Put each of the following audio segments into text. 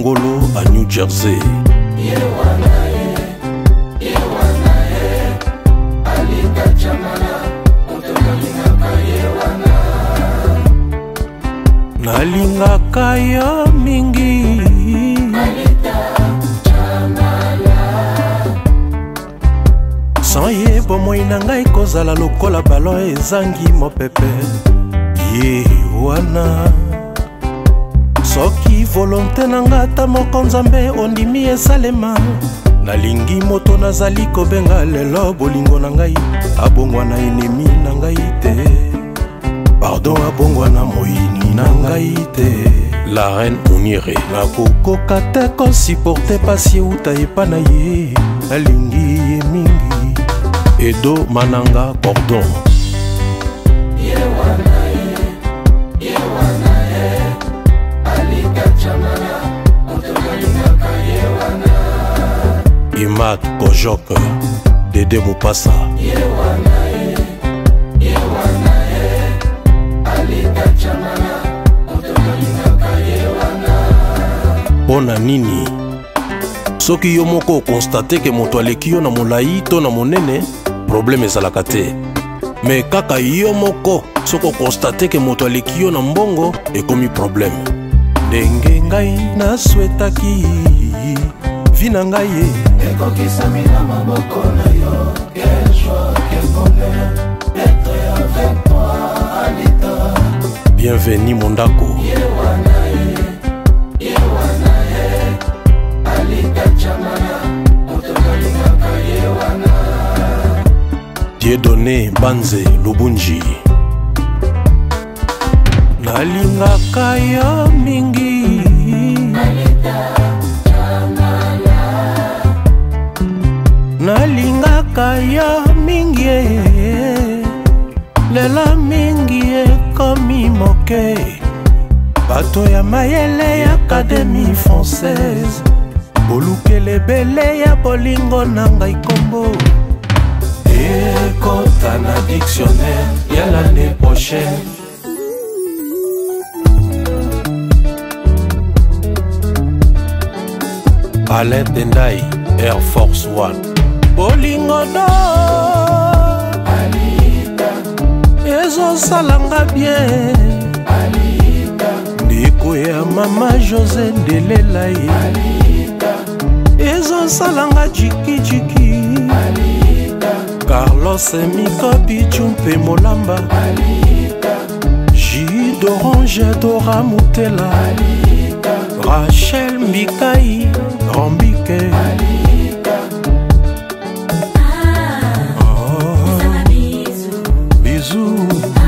Ngolo à New Jersey. Nalingaka yo mingi sans ye bomoi na ngai kozala lokola balon ezangi mopepe ye wana soki volonté na nga ata moko nzambe ondimi esalema nalingi moto nazali kobenga lelo bolingo na ngai abongwana enemi na ngai te pardon abongwana moyini na ngai te la reine Unire nakokoka te kosiporte pasi euta epa na ye nalingi ye mingi Edo Mananga Cordon Imad Kojok Dede Mupasa Pona nini soki yo moko constate ke moto aleki yo na molai to na monene problème ezalaka te me kaka yo moko soko constate ke moto aleki yo na mbongo ekomi problème ndenge ngai naswetaki vi na ngai ye ekokisami na maboko na yo quel joie quel bonheur d'être avec toi Alita bienvenue mondako Dieudonné Banze Lubunji nalingaka yo mingi nalingaka yo mingi lela mingi ekomi moke bato ya mayele ya Académie Française bolukele bele ya bolingo na ngai kombo ekota na dictionnaire ya l'année prochaine Alain Tendai Air Force One bolingo do Alita ezosalanga bien Alita ndeko ya mama José Ndelela ye Alita ezosalanga jiki jiki Alita Carlos Mikobi Chumpe Molamba Alita Jus d'orange Dora Mutela Alita Rachel Mikai Rambike Alita Bisous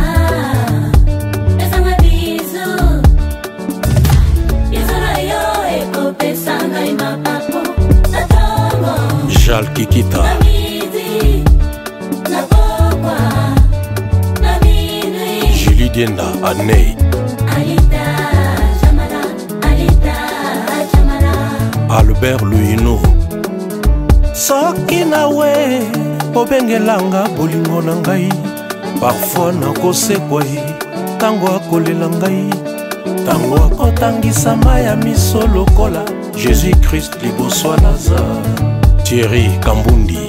Jal Kikita Julie Dienda Anei Albert Luino soki nawe obengelanga bolingo na ngai parfois nakosekwa tango akolela ngai tango akotangisa mai ya miso lokola Jésus Christ liboso Lazare Thierry Kambundi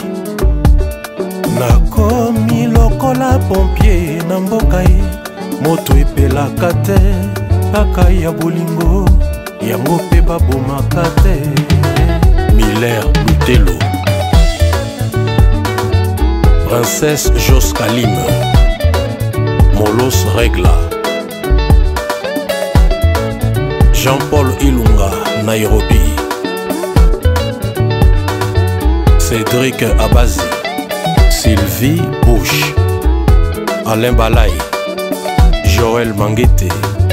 nakomi lokola pompier na mboka ye moto epelaka te paka ya bolingo yango mpe babomaka te Miller Lutelo Princesse Jos Kalim Molos Regla Jean-Paul Ilunga Nairobi Cédric Abazi Sylvie Bush Alain Balai Joël Manguete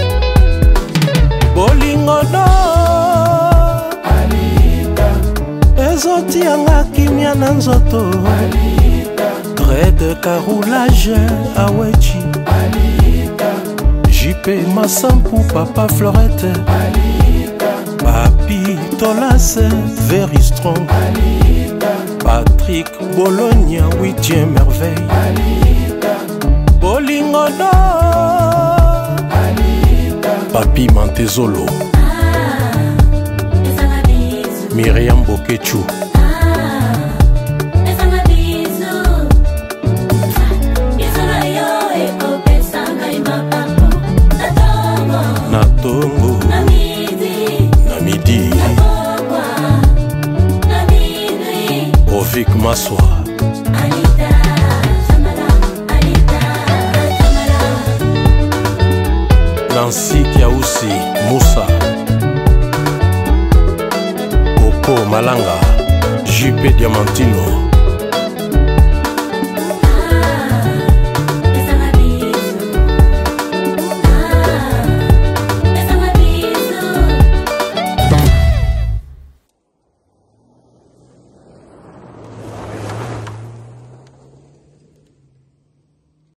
bolingo do Alita ezotianga kimia na nzoto Alita trait de carroulage awechi Alita JP Massampu Papa Florette Alita Papi Tolase Very Strong Alita Patrick Bologna 8e merveille Alita bolingo do Papi Mantezolo Yambo Kechu. Natongo Namidi Ovik Maswa Nancy Kiausi Moussa Coco Malanga JP Diamantino